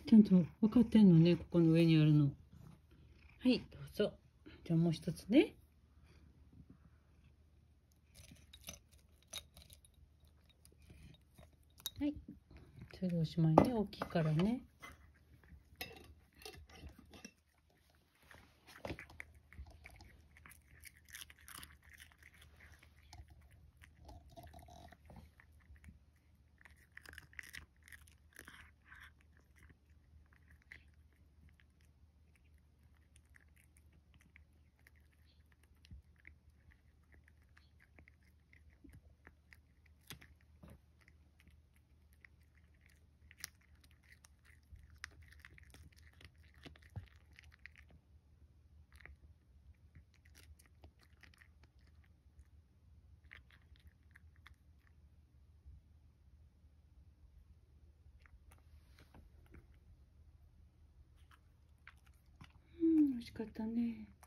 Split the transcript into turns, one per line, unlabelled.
ちゃんと分かってんのね、ここの上にあるの。はい、どうぞ。じゃあもう一つね。はい。それでおしまいね。大きいからね。美味しかったね。